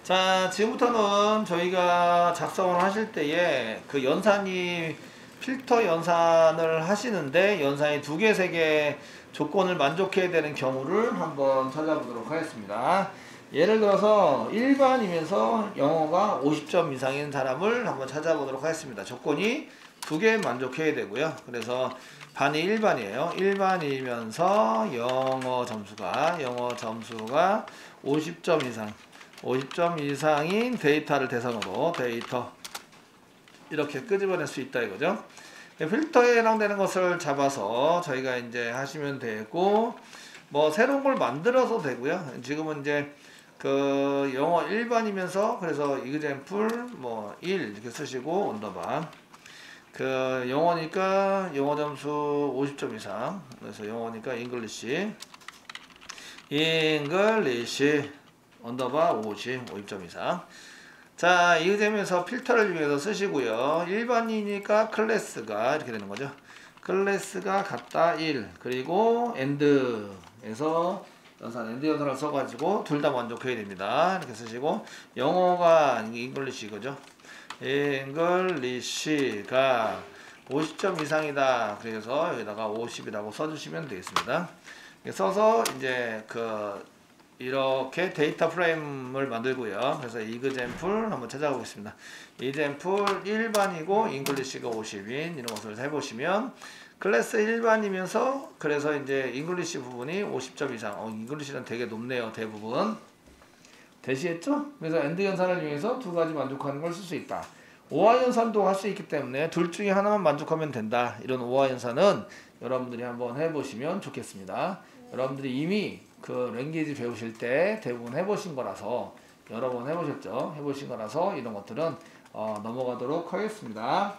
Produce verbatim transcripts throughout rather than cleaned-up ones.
자, 지금부터는 저희가 작성을 하실 때에 그 연산이 필터 연산을 하시는데 연산이 두 개, 세 개 조건을 만족해야 되는 경우를 한번 찾아보도록 하겠습니다. 예를 들어서 일반이면서 영어가 오십 점 이상인 사람을 한번 찾아보도록 하겠습니다. 조건이 두 개 만족해야 되고요. 그래서 반이 일반이에요. 일반이면서 영어 점수가 영어 점수가 오십 점 이상 오십 점 이상인 데이터를 대상으로 데이터 이렇게 끄집어낼 수 있다 이거죠. 필터에 해당되는 것을 잡아서 저희가 이제 하시면 되고, 뭐 새로운 걸 만들어서 되고요. 지금은 이제 그 영어 일반이면서 그래서 example 뭐 일 이렇게 쓰시고 언더바 그 영어니까 영어 점수 오십 점 이상, 그래서 영어니까 English English 언더바 오십, 오십 점 이상. 자, 이 점에서 필터를 위해서 쓰시고요. 일반이니까 클래스가 이렇게 되는 거죠. 클래스가 같다 일, 그리고 end에서 연산 end 연산을 써가지고 둘 다 만족해야 됩니다. 이렇게 쓰시고, 영어가 English 이거죠. English가 오십 점 이상이다. 그래서 여기다가 오십이라고 써주시면 되겠습니다. 써서 이제 그 이렇게 데이터 프레임을 만들고요. 그래서 example 한번 찾아보겠습니다. example 일반이고 English가 오십인 이런 것을 해보시면 클래스 일반이면서 그래서 이제 English 부분이 오십 점 이상. 어, English는 되게 높네요. 대부분 대시했죠? 그래서 end 연산을 위해서 두 가지 만족하는 걸 쓸 수 있다. 오화 연산도 할 수 있기 때문에 둘 중에 하나만 만족하면 된다. 이런 오화 연산은 여러분들이 한번 해보시면 좋겠습니다. 여러분들이 이미 그 랭귀지 배우실 때 대부분 해보신 거라서, 여러 번 해보셨죠? 해보신 거라서 이런 것들은 어, 넘어가도록 하겠습니다.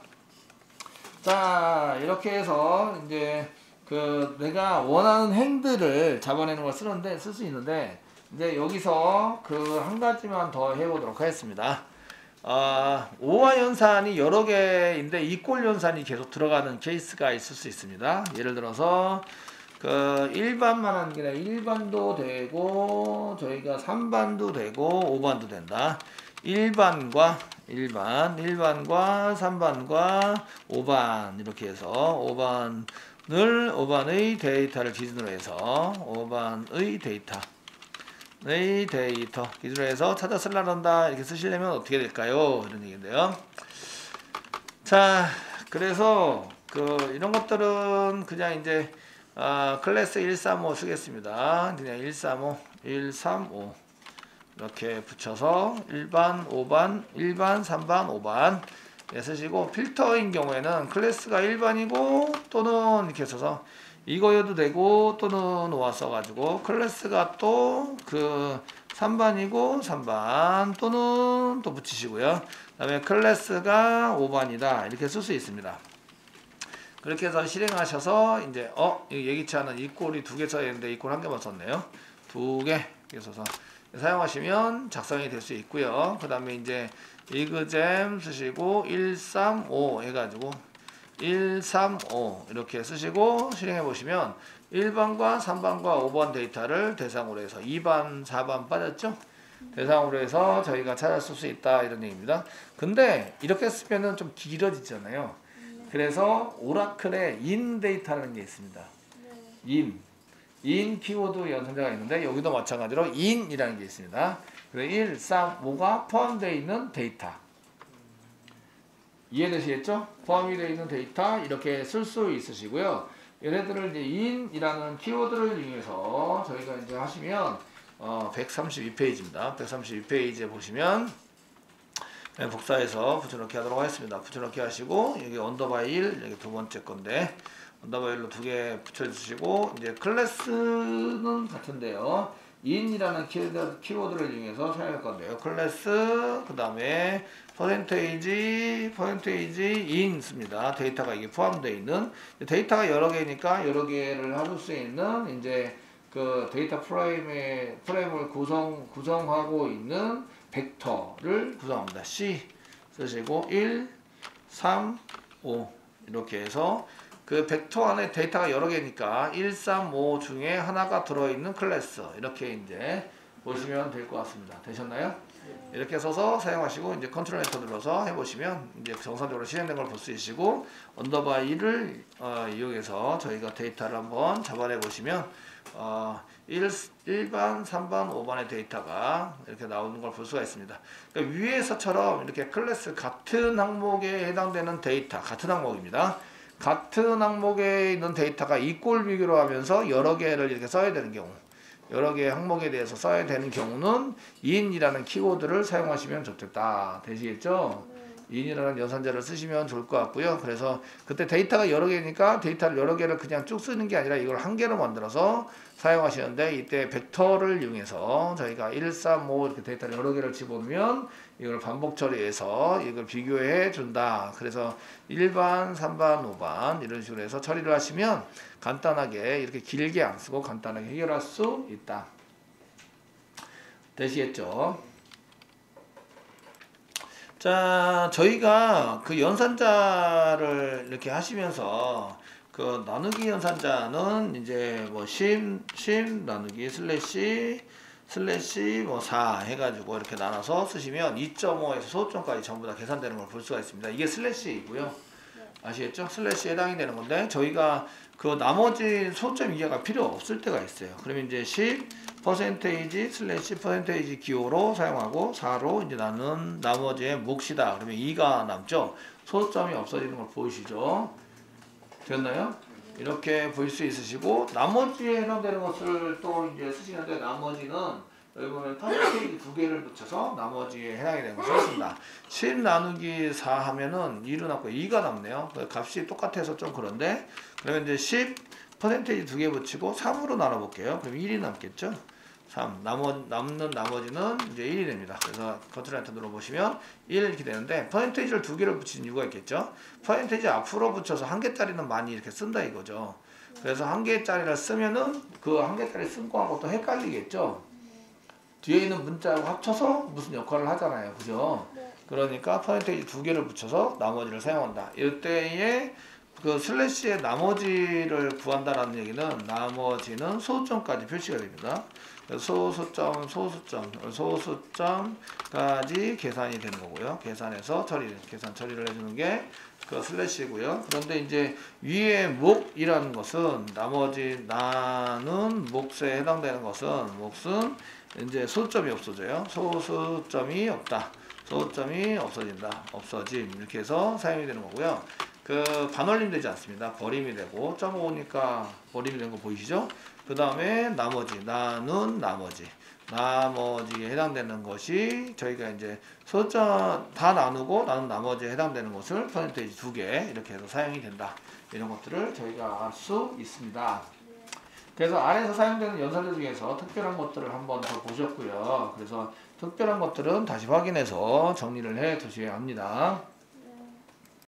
자, 이렇게 해서 이제 그 내가 원하는 행들을 잡아내는 걸 쓰는데 쓸 수 있는데, 이제 여기서 그 한 가지만 더 해보도록 하겠습니다. 어, 오화 연산이 여러 개인데 이꼴 연산이 계속 들어가는 케이스가 있을 수 있습니다. 예를 들어서 그 일반만 하는 게 아니라 일반도 되고 저희가 삼반도 되고 오반도 된다. 일반과 일반, 일반과 삼반과 오반 이렇게 해서 오반을 오반의 데이터를 기준으로 해서 오반의 데이터 의 데이터 기준으로 해서 찾아 쓰려한다. 이렇게 쓰시려면 어떻게 될까요? 이런 얘기인데요. 자, 그래서 그 이런 것들은 그냥 이제 아, 클래스 일삼오 쓰겠습니다. 그냥 일삼오, 일삼오 이렇게 붙여서 일반, 오반, 일반, 삼반, 오반 예, 쓰시고, 필터인 경우에는 클래스가 일반이고 또는 이렇게 써서 이거여도 되고 또는 오화 써가지고 클래스가 또 그 삼반이고 삼반 또는 또 붙이시고요. 그 다음에 클래스가 오반이다 이렇게 쓸 수 있습니다. 그렇게 해서 실행하셔서 이제 어 예기치 않은 이 꼴이 두 개 써야 되는데 이 꼴 한 개만 썼네요. 두 개 이렇게 써서 사용하시면 작성이 될 수 있고요. 그 다음에 이제 exam 쓰시고 일삼오 해가지고 일삼오 이렇게 쓰시고 실행해 보시면 일반과 삼반과 오반 데이터를 대상으로 해서 이반, 사반 빠졌죠? 대상으로 해서 저희가 찾았을 수 있다 이런 얘기입니다. 근데 이렇게 쓰면은 좀 길어지잖아요. 그래서 오라클에 in 데이터라는 게 있습니다. in, in 키워드 연산자가 있는데 여기도 마찬가지로 in이라는 게 있습니다. 그래서 일삼오가 포함되어 있는 데이터. 이해되시겠죠? 포함이 되어 있는 데이터 이렇게 쓸 수 있으시고요. 얘네들을 이제 in이라는 키워드를 이용해서 저희가 이제 하시면 어, 백삼십이 페이지입니다. 백삼십이 페이지에 보시면 네, 복사해서 붙여넣기 하도록 하겠습니다. 붙여넣기 하시고 여기 언더바 일 여기 두 번째 건데 언더바 일로 두 개 붙여주시고, 이제 클래스는 같은데요. in이라는 키워드, 키워드를 이용해서 사용할 건데요. 클래스 그 다음에 퍼센테이지 퍼센테이지 in 씁니다. 데이터가 이게 포함되어 있는, 데이터가 여러 개니까 여러 개를 할 수 있는 이제 그 데이터 프레임의 프레임을 구성 구성하고 있는 벡터를 구성합니다. C 쓰시고 일, 삼, 오 이렇게 해서 그 벡터 안에 데이터가 여러 개니까 일, 삼, 오 중에 하나가 들어있는 클래스 이렇게 이제 보시면 될 것 같습니다. 되셨나요? 이렇게 써서 사용하시고 이제 컨트롤 엔터 눌러서 해보시면 이제 정상적으로 실행된 걸 볼 수 있으시고 언더바 이를 어, 이용해서 저희가 데이터를 한번 잡아내 보시면 어, 일, 일 번, 삼 번, 오 번의 데이터가 이렇게 나오는 걸 볼 수가 있습니다. 그러니까 위에서처럼 이렇게 클래스 같은 항목에 해당되는 데이터, 같은 항목입니다. 같은 항목에 있는 데이터가 이꼴 비교로 하면서 여러 개를 이렇게 써야 되는 경우, 여러 개의 항목에 대해서 써야 되는 경우는 in이라는 키워드를 사용하시면 좋겠다. 되시겠죠? in이라는 연산자를 쓰시면 좋을 것 같고요. 그래서 그때 데이터가 여러 개니까 데이터를 여러 개를 그냥 쭉 쓰는 게 아니라 이걸 한 개로 만들어서 사용하시는데 이때 벡터를 이용해서 저희가 일, 삼, 오 이렇게 데이터를 여러 개를 집어넣으면 이걸 반복 처리해서 이걸 비교해 준다. 그래서 일 번, 삼 번, 오 번 이런 식으로 해서 처리를 하시면 간단하게 이렇게 길게 안 쓰고 간단하게 해결할 수 있다. 되시겠죠? 자, 저희가 그 연산자를 이렇게 하시면서 그 나누기 연산자는 이제 뭐 십, 십 나누기 슬래시 슬래시 뭐 사 해가지고 이렇게 나눠서 쓰시면 이 점 오에서 소수점까지 전부 다 계산되는 걸 볼 수가 있습니다. 이게 슬래시이고요. 아시겠죠? 슬래시에 해당이 되는 건데 저희가 그 나머지 소수점 이하가 필요 없을 때가 있어요. 그러면 이제 십 퍼센테이지 슬래시 퍼센테이지 기호로 사용하고 사로 이제 나눈 나머지의 몫이다. 그러면 이가 남죠. 소수점이 없어지는 걸 보이시죠? 됐나요? 이렇게 볼 수 있으시고 나머지에 해당되는 것을 또 이제 쓰시는데 나머지는 여기 보면 퍼센테이지 두 개를 붙여서 나머지에 해당이 되는 것을 씁니다. 십 나누기 사 하면은 일은 남고 이가 남네요. 값이 똑같아서 좀 그런데 그러면 이제 십 퍼센테이지 두 개 붙이고 삼으로 나눠 볼게요. 그럼 일이 남겠죠? 삼 남어, 남는 나머지는 이제 일이 됩니다. 그래서 컨트롤 엔터 눌러보시면 일 이렇게 되는데 퍼센테이지를 두 개를 붙이는 이유가 있겠죠. 퍼센테이지 앞으로 붙여서 한 개짜리는 많이 이렇게 쓴다 이거죠. 그래서 한 개짜리를 쓰면은 그 한 개짜리 쓴 거하고 또 헷갈리겠죠. 뒤에 있는 문자하고 합쳐서 무슨 역할을 하잖아요. 그죠? 그러니까 퍼센테이지 두 개를 붙여서 나머지를 사용한다. 이때에 그 슬래시의 나머지를 구한다라는 얘기는 나머지는 소수점까지 표시가 됩니다. 소수점, 소수점, 소수점까지 계산이 되는 거고요. 계산해서 처리, 계산 처리를 해주는 게 그 슬래시고요. 그런데 이제 위에 몫이라는 것은 나머지 나는 몫에 해당되는 것은 몫은 이제 소수점이 없어져요. 소수점이 없다. 소수점이 없어진다. 없어짐. 이렇게 해서 사용이 되는 거고요. 그 반올림 되지 않습니다. 버림이 되고 점 오니까 버림이 된 거 보이시죠? 그 다음에 나머지 나는 나머지 나머지에 해당되는 것이 저희가 이제 소수점 다 나누고 나는 나머지에 해당되는 것을 퍼센테이지 두 개 이렇게 해서 사용이 된다. 이런 것들을 저희가 알 수 있습니다. 그래서 아래에서 사용되는 연산자 중에서 특별한 것들을 한번 더 보셨고요. 그래서 특별한 것들은 다시 확인해서 정리를 해 두셔야 합니다.